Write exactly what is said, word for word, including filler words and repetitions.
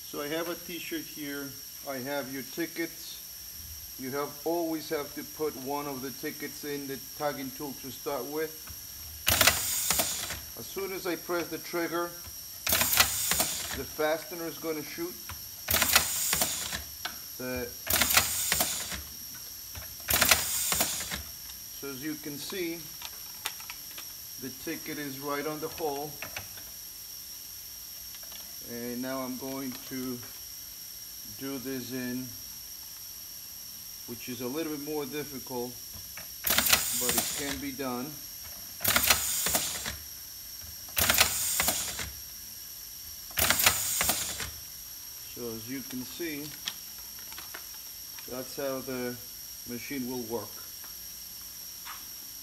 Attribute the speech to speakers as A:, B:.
A: So I have a t-shirt here. I have your tickets. You have always have to put one of the tickets in the tagging tool to start with. As soon as I press the trigger, the fastener is going to shoot. The, so as you can see, the ticket is right on the hole. And now I'm going to do this in, which is a little bit more difficult, but it can be done. So as you can see, that's how the machine will work.